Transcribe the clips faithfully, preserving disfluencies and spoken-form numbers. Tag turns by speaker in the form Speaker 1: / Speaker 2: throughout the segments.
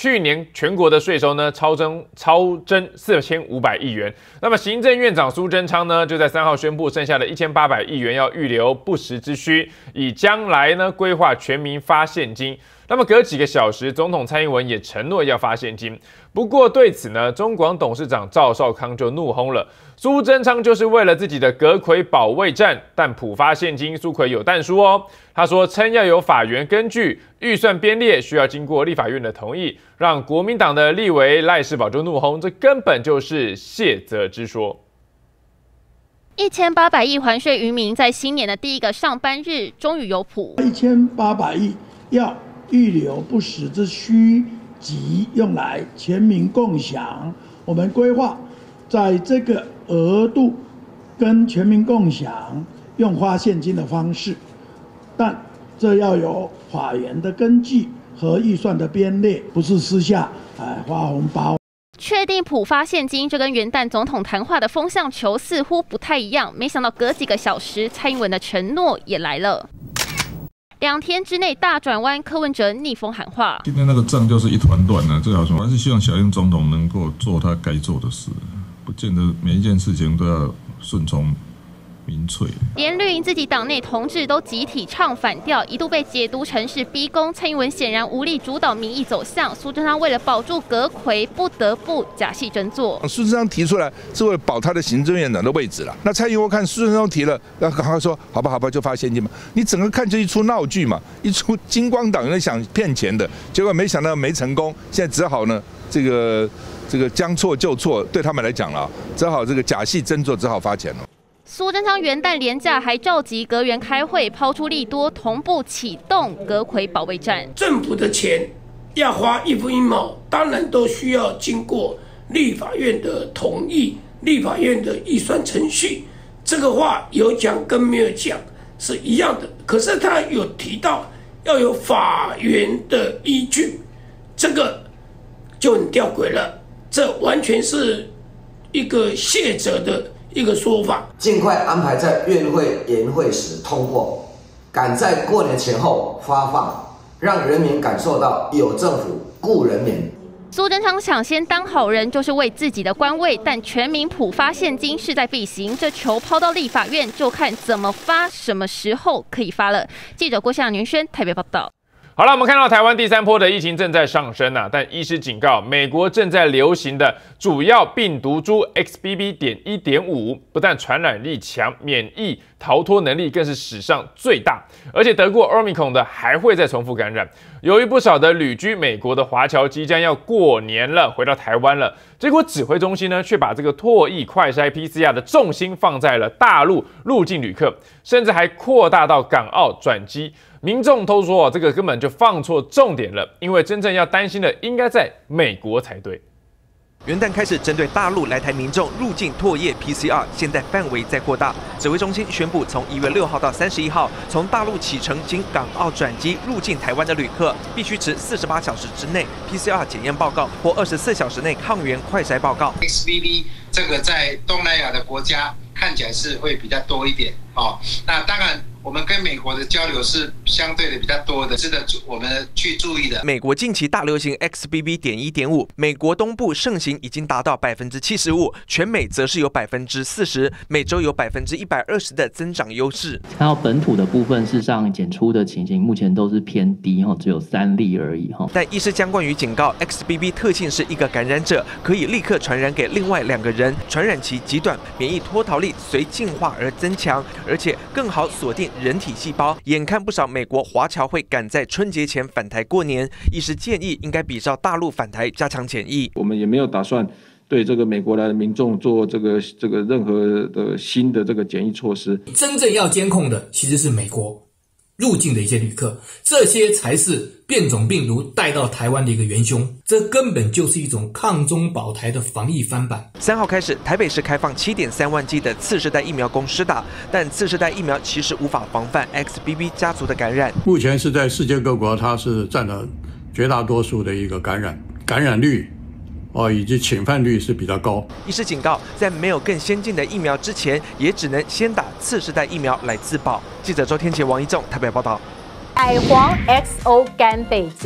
Speaker 1: 去年全国的税收呢超增超增四千五百亿元。那么行政院长苏贞昌呢就在三号宣布，剩下的一千八百亿元要预留不时之需，以将来呢规划全民发现金。那么隔几个小时，总统蔡英文也承诺要发现金。不过对此呢，中广董事长赵少康就怒轰了。苏贞昌就是为了自己的阁揆保卫战，但普发现金，苏揆有但书哦。他说称要有法源根据，预算编列需要经过立法院的同意，让国民党的立委赖士葆就怒轰，这根本就是卸责之说。
Speaker 2: 一千八百亿还税于民，在新年的第一个上班日，终于有谱。
Speaker 3: 一千八百亿要预留不时之需，即用来全民共享。我们规划在这个额度跟全民共享用发现金的方式，但这要有法源的根据和预算的编列，不是私下哎发红包。
Speaker 2: 确定普发现金，这跟元旦总统谈话的风向球似乎不太一样。没想到隔几个小时，蔡英文的承诺也来了。两天之内大转弯，柯文哲逆风喊话：
Speaker 4: 今天那个仗就是一团乱啊！最好说，还是希望小英总统能够做他该做的事，不见得每一件事情都要顺从民粹。
Speaker 2: 连绿营自己党内同志都集体唱反调，一度被解读成是逼宫。蔡英文显然无力主导民意走向，苏贞昌为了保住阁揆，不得不假戏真做。
Speaker 5: 苏贞昌提出来是为了保他的行政院长的位置了。那蔡英文看苏贞昌提了，要赶快说好吧好吧就发现金嘛。你整个看就一出闹剧嘛，一出金光党人想骗钱的，结果没想到没成功，现在只好呢这个这个将错就错，对他们来讲了，只好这个假戏真做，只好发钱了。
Speaker 2: 苏贞昌元旦连假还召集阁员开会，抛出利多，同步启动阁揆保卫战。
Speaker 6: 政府的钱要花一分一毛，当然都需要经过立法院的同意，立法院的预算程序。这个话有讲跟没有讲是一样的，可是他有提到要有法源的依据，这个就很吊诡了。这完全是一个卸责的一个说法，
Speaker 7: 尽快安排在院会研会时通过，赶在过年前后发放，让人民感受到有政府顾人民。
Speaker 2: 苏贞昌抢先当好人，就是为自己的官位，但全民普发现金势在必行。这球抛到立法院，就看怎么发，什么时候可以发了。记者郭向元轩台北报道。
Speaker 1: 好了，我们看到台湾第三波的疫情正在上升啊，但医师警告，美国正在流行的主要病毒株 X B B 点一点五，不但传染力强，免疫逃脱能力更是史上最大，而且得过 Omicron 的还会再重复感染。由于不少的旅居美国的华侨即将要过年了，回到台湾了，结果指挥中心呢却把这个唾液快筛 P C R 的重心放在了大陆入境旅客，甚至还扩大到港澳转机。民众都说，这个根本就放错重点了，因为真正要担心的应该在美国才对。
Speaker 8: 元旦开始针对大陆来台民众入境唾液 P C R， 现在范围再扩大。指挥中心宣布，从一月六号到三十一号，从大陆启程经港澳转机入境台湾的旅客，必须持四十八小时之内 P C R 检验报告或二十四小时内抗原快筛报告。
Speaker 9: X B B 这个在东南亚的国家看起来是会比较多一点哦。那当然，我们跟美国的交流是相对的比较多的，值得我们去注意的。
Speaker 8: 美国近期大流行 X B B 点一点五，美国东部盛行已经达到百分之七十五，全美则是有百分之四十，美洲有百分之一百二十的增长优势。
Speaker 10: 看到本土的部分，事实上检出的情形目前都是偏低哈，只有三例而已哈。
Speaker 8: 但医师江冠宇警告 ，X B B 特性是一个感染者可以立刻传染给另外两个人，传染期极短，免疫脱逃力随进化而增强，而且更好锁定人体细胞。眼看不少美国华侨会赶在春节前返台过年，医师建议应该比照大陆返台加强检疫。
Speaker 11: 我们也没有打算对这个美国来的民众做这个这个任何的新的这个检疫措施。
Speaker 12: 真正要监控的其实是美国入境的一些旅客，这些才是变种病毒带到台湾的一个元凶，这根本就是一种抗中保台的防疫翻版。
Speaker 8: 三号开始，台北市开放 七点三万剂的次世代疫苗供施打，但次世代疫苗其实无法防范 X B B 家族的感染。
Speaker 13: 目前是在世界各国，它是占了绝大多数的一个感染感染率。哦，以及侵犯率是比较高。
Speaker 8: 医师警告，在没有更先进的疫苗之前，也只能先打次世代疫苗来自保。记者周天杰、王一仲台北报道。
Speaker 14: 海皇 X O 干贝酱，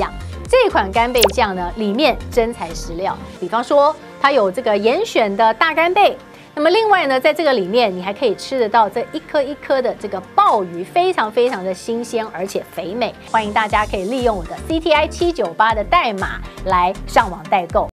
Speaker 14: 这款干贝酱呢，里面真材实料，比方说它有这个严选的大干贝。那么另外呢，在这个里面，你还可以吃得到这一颗一颗的这个鲍鱼，非常非常的新鲜，而且肥美。欢迎大家可以利用我的 C T I 七九八的代码来上网代购。